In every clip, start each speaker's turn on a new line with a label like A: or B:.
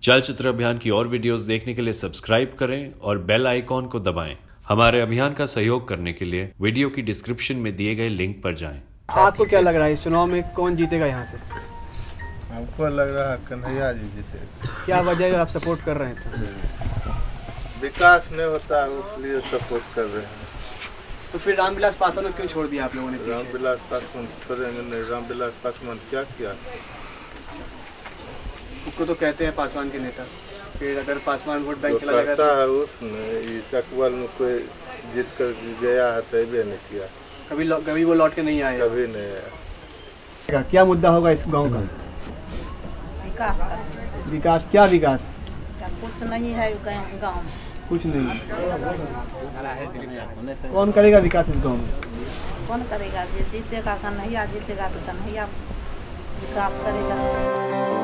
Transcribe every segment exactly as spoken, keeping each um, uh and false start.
A: चलचित्र अभियान की और वीडियोस देखने के लिए सब्सक्राइब करें और बेल आइकॉन को दबाएं। हमारे अभियान का सहयोग करने के लिए वीडियो की डिस्क्रिप्शन में दिए गए लिंक पर जाएं।
B: आपको क्या लग रहा है इस चुनाव में कौन जीतेगा यहाँ से?
C: हमको लग रहा है कन्हैया जी जीतेगा।
B: क्या वजह है आप सपोर्ट कर रहे थे?
C: विकास नहीं होता है इसलिए सपोर्ट कर रहे हैं।
B: तो फिर रामविलास पासवान को क्यों छोड़ दिया आप लोगों ने?
C: रामविलास पासवान छोड़ेंगे नहीं। रामविलास पासवान क्या किया?
B: उसको तो कहते हैं पासवान के नेता। फिर अगर पासवान वोट बैंक
C: तो
B: चला जाएगा
C: कहता है उसने ये चकवाल में कोई जीत कर गया है तभी नहीं किया।
B: कभी कभी वो लौट के नहीं आए।
C: कभी नहीं आया।
B: क्या मुद्दा होगा इस गांव का?
D: विकास का।
B: विकास क्या विकास?
D: कुछ नहीं है गाँव,
B: कुछ नहीं। कौन करेगा विकास इस गांव में?
D: कौन करेगा? जी जीतेगा कन्हैया, जीतेगा तो कन्हैया विकास करेगा।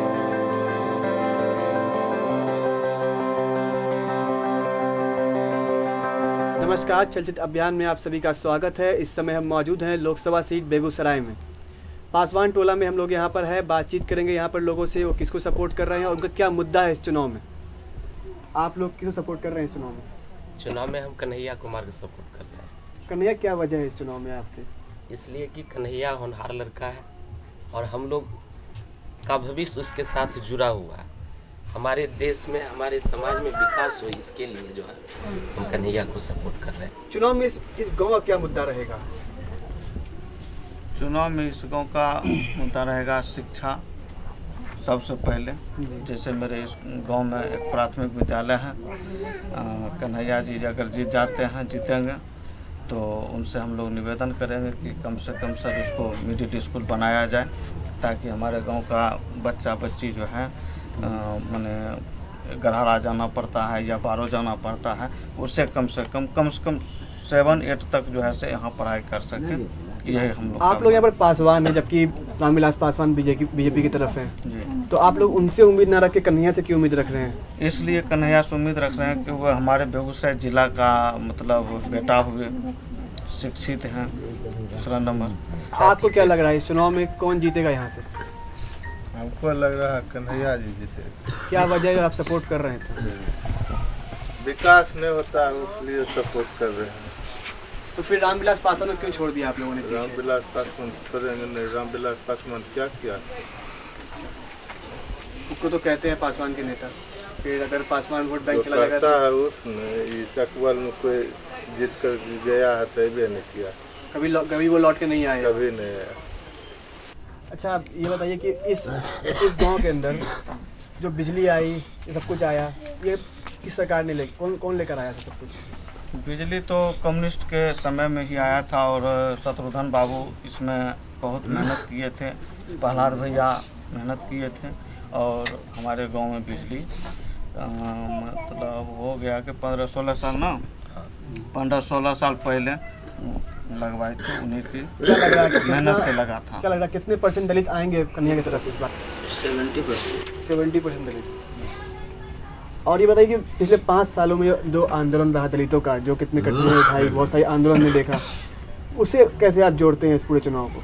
B: नमस्कार, चलचित्र अभियान में आप सभी का स्वागत है। इस समय हम मौजूद हैं लोकसभा सीट बेगूसराय में। पासवान टोला में हम लोग यहाँ पर है, बातचीत करेंगे यहाँ पर लोगों से, वो किसको सपोर्ट कर रहे हैं और उनका क्या मुद्दा है इस चुनाव में। आप लोग किसको सपोर्ट कर रहे हैं इस चुनाव में?
E: चुनाव में हम कन्हैया कुमार को सपोर्ट कर रहे हैं।
B: कन्हैया क्या वजह है इस चुनाव में आपके?
E: इसलिए कि कन्हैया होनहार लड़का है और हम लोग का भविष्य उसके साथ जुड़ा हुआ है। हमारे देश में, हमारे समाज में विकास हो, इसके लिए जो है हम कन्हैया को सपोर्ट कर रहे हैं।
B: चुनाव में इस इस गाँव का क्या मुद्दा रहेगा?
F: चुनाव में इस गांव का मुद्दा रहेगा शिक्षा सबसे पहले। जैसे मेरे इस गांव में एक प्राथमिक विद्यालय है। कन्हैया जी अगर जीत जाते हैं, जीतेंगे तो उनसे हम लोग निवेदन करेंगे कि कम से कम सर उसको मिडिल स्कूल बनाया जाए, ताकि हमारे गांव का बच्चा बच्ची जो है माने गढ़ाड़ा जाना पड़ता है या बारो जाना पड़ता है, उससे कम से कम कम से कम सेवन एट तक जो है से यहाँ पढ़ाई कर सकें। यही हम लोग
B: आप लोग यहाँ पर पासवान है, जबकि रामविलास पासवान बीजेपी बीजेपी की तरफ है जी, तो आप लोग उनसे उम्मीद ना रख के कन्हैया से क्यों उम्मीद रख रहे हैं?
F: इसलिए कन्हैया से उम्मीद रख रहे हैं कि वह हमारे बेगूसराय जिला का मतलब बेटा हुए, शिक्षित हैं। दूसरा नंबर,
B: आपको क्या लग रहा है इस चुनाव में कौन जीतेगा यहाँ से?
C: हमको लग रहा है कन्हैया जी जीतेगा।
B: क्या वजह है आप सपोर्ट कर रहे थे?
C: विकास नहीं होता है इसलिए सपोर्ट कर रहे हैं।
B: तो फिर रामविलास पासवान को क्यों छोड़ दिया आप लोगों ने?
C: रामविलास पासवान छोड़ेंगे नहीं। रामविलास पासवान क्या किया?
B: उसको तो कहते हैं पासवान के नेता। फिर अगर पासवान वोट बैंक
C: तो
B: चला जाएगा
C: कहता है उसने ये चकवाल में कोई जीत कर गया है तभी नहीं किया।
B: कभी कभी वो लौट के नहीं आए।
C: कभी नहीं आया।
B: अच्छा, आप ये बताइए कि इस इस गांव के अंदर जो बिजली आई, ये सब कुछ आया, ये किस सरकार ने ले कौन कौन लेकर आया था सब कुछ?
F: बिजली तो कम्युनिस्ट के समय में ही आया था और शत्रुघ्न बाबू इसमें बहुत मेहनत किए थे। प्रहलाद भैया मेहनत किए थे और हमारे गांव में बिजली आ, मतलब हो गया कि पंद्रह सोलह साल ना पंद्रह सोलह साल पहले लगवाए थे। उन्हीं की मेहनत से लगा था।
B: क्या लग रहा है कितने परसेंट दलित आएंगे कन्हैया की तरफ इस बार?
E: Seventy percent
B: seventy percent Dalit. और ये बताइए कि पिछले पाँच सालों में जो आंदोलन रहा दलितों का, जो कितने कठिनाई उठाई, बहुत सारी आंदोलन में देखा, उसे कैसे आप जोड़ते हैं इस पूरे चुनाव को?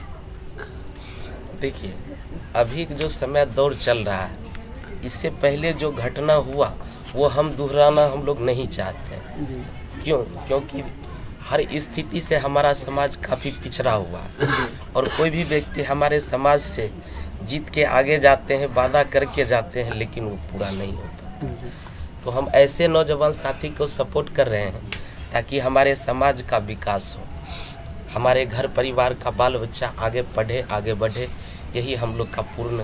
E: देखिए, अभी जो समय दौर चल रहा है, इससे पहले जो घटना हुआ वो हम दोहराना हम लोग नहीं चाहते हैं। क्यों? क्योंकि हर स्थिति से हमारा समाज काफ़ी पिछड़ा हुआ है और कोई भी व्यक्ति हमारे समाज से जीत के आगे जाते हैं, वादा करके जाते हैं, लेकिन वो पूरा नहीं हो पाता। तो हम ऐसे नौजवान साथी को सपोर्ट कर रहे हैं ताकि हमारे समाज का विकास हो, हमारे घर परिवार का बाल बच्चा आगे पढ़े, आगे बढ़े। यही हम लोग का पूर्ण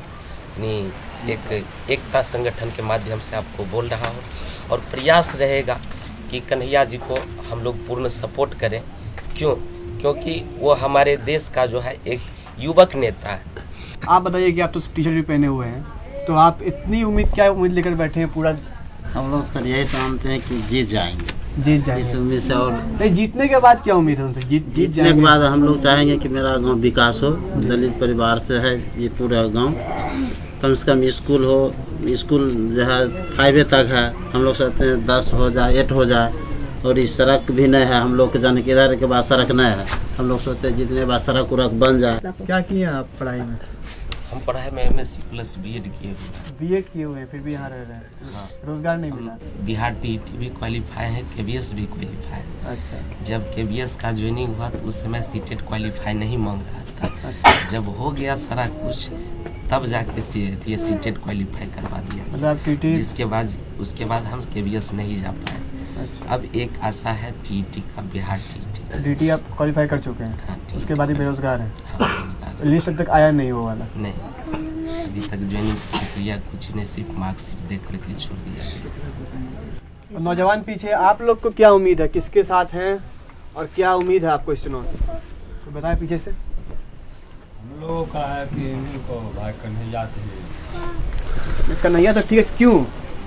E: एक एकता संगठन के माध्यम से आपको बोल रहा हूँ और प्रयास रहेगा कि कन्हैया जी को हम लोग पूर्ण सपोर्ट करें। क्यों? क्योंकि वो हमारे देश का जो है एक युवक नेता है।
B: आप बताइए कि आप तो टी शर्ट भी पहने हुए हैं, तो आप इतनी उम्मीद क्या उम्मीद लेकर बैठे हैं? पूरा
G: हम लोग सर यही समझते हैं कि जीत जाएंगे,
B: जीत जाएंगे
G: इस उम्मीद से। और
B: नहीं, जीतने के बाद क्या उम्मीद है उनसे? जीत जीत
G: जीतने के बाद हम लोग चाहेंगे कि मेरा गांव विकास हो। दलित परिवार से है ये पूरा गांव, कम से कम स्कूल हो, स्कूल जो है फाइवे तक है, हम लोग चाहते हैं दस हो जाए, एट हो जाए। और इस सड़क भी नहीं है, हम लोग के जाने के इधर के बाद सड़क नहीं है, हम लोग सोचते हैं जितने बाद सड़क उड़क बन जाए।
B: क्या किए आप पढ़ाई में?
E: हम पढ़ाई में M S C plus B Ed किए हुए
B: बीएड किए हुए हैं फिर भी यहाँ रह रहे हैं,
E: हाँ।
B: रोजगार नहीं मिला।
E: बिहार टी ई टी भी क्वालिफाई है, के बी एस भी क्वालिफाई है।
B: अच्छा
E: जब के बी एस का ज्वाइनिंग हुआ तो उस समय सी टेट क्वालिफाई नहीं मांग रहा था। जब हो गया सारा कुछ तब जाके सी सी टेट क्वालिफाई करवा दिया,
B: मतलब आप टी टी।
E: जिसके बाद उसके बाद हम के बी एस नहीं जा पाए।
B: अच्छा
E: अब एक आशा है टी ई टी का, Bihar T E T.
B: D T आप क्वालिफाई कर चुके हैं,
E: हाँ, टी ई टी।
B: उसके बाद ही बेरोजगार हैं।
E: हाँ, रोजगार
B: लिस्ट अब तक आया नहीं वो वाला।
E: नहीं, अभी तक ज्वाइनिंग प्रक्रिया कुछ नहीं, सिर्फ मार्कशीट दे करके छोड़ दिया।
B: और नौजवान पीछे आप लोग को क्या उम्मीद है, किसके साथ हैं और क्या उम्मीद है आपको इस चुनाव से, तो बताएं पीछे से।
H: हम लोगों का है कि इनको भाई कन्हैया थे।
B: कन्हैया तो ठीक है, क्यों?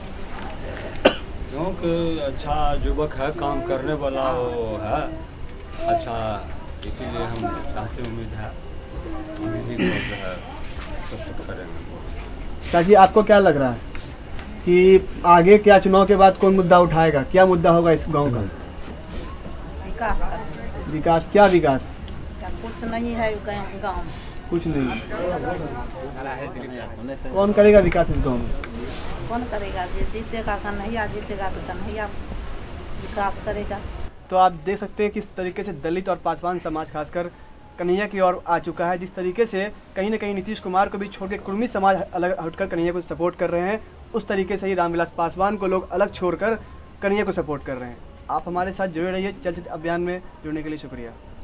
H: क्योंकि अच्छा युवक है, काम करने वाला वो है अच्छा, इसीलिए हम चाहते उम्मीद है इन्हीं को जो है सपोर्ट करेंगे।
B: चाची आपको क्या लग रहा है कि आगे क्या चुनाव के बाद कौन मुद्दा उठाएगा, क्या मुद्दा होगा इस गांव का?
D: विकास कर।
B: विकास, क्या विकास?
D: क्या कुछ नहीं है गाँव में,
B: कुछ नहीं। कौन करेगा विकास इस गांव में?
D: कौन करेगा? जो जीतेगा कन्हैया, जीतेगा तो कन्हैया विकास करेगा।
B: तो आप देख सकते हैं किस तरीके से दलित और पासवान समाज खासकर कन्हैया की ओर आ चुका है, जिस तरीके से कहीं ना कहीं नीतीश कुमार को भी छोड़ के कुर्मी समाज अलग हटकर कन्हैया को सपोर्ट कर रहे हैं, उस तरीके से ही रामविलास पासवान को लोग अलग छोड़कर कन्हैया को सपोर्ट कर रहे हैं। आप हमारे साथ जुड़े रहिए चलचित्र अभियान में जुड़ने के लिए शुक्रिया।